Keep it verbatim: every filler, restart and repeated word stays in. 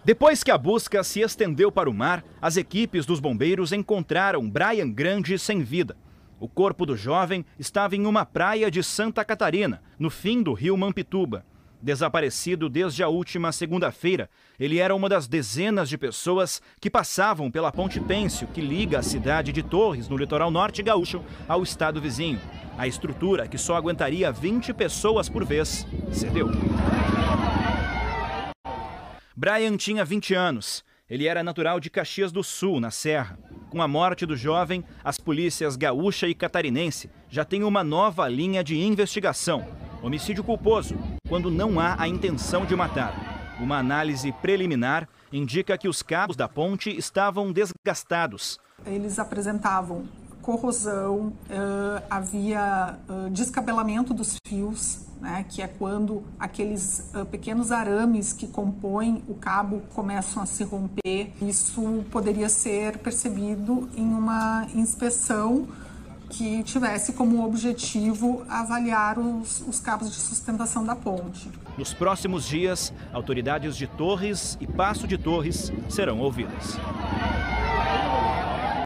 Depois que a busca se estendeu para o mar, as equipes dos bombeiros encontraram Brian Grande sem vida. O corpo do jovem estava em uma praia de Santa Catarina, no fim do rio Mampituba. Desaparecido desde a última segunda-feira, ele era uma das dezenas de pessoas que passavam pela Ponte Pêncio, que liga a cidade de Torres, no litoral norte gaúcho, ao estado vizinho. A estrutura, que só aguentaria vinte pessoas por vez, cedeu. Brian tinha vinte anos. Ele era natural de Caxias do Sul, na Serra. Com a morte do jovem, as polícias gaúcha e catarinense já têm uma nova linha de investigação. Homicídio culposo, quando não há a intenção de matar. Uma análise preliminar indica que os cabos da ponte estavam desgastados. Eles apresentavam corrosão, uh, havia uh, descabelamento dos fios, né, que é quando aqueles uh, pequenos arames que compõem o cabo começam a se romper. Isso poderia ser percebido em uma inspeção que tivesse como objetivo avaliar os, os cabos de sustentação da ponte. Nos próximos dias, autoridades de Torres e Passo de Torres serão ouvidas.